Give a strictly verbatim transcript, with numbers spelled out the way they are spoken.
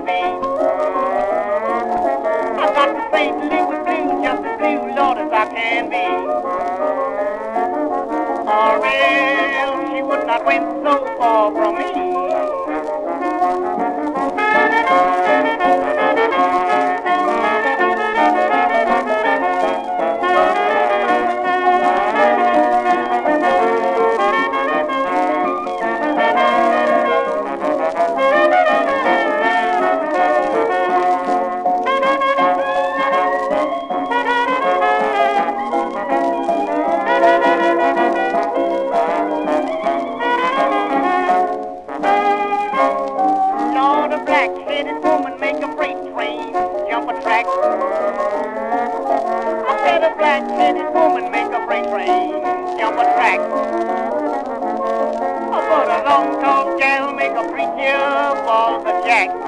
can be. I got the Saint Louis blues, just as blue, Lord, as I can be. Or else she would not went so far from me. Black-headed woman make a freight train jump a track. I said a black-headed woman make a freight train jump a track. But a long tall gal make a preacher fall the jack.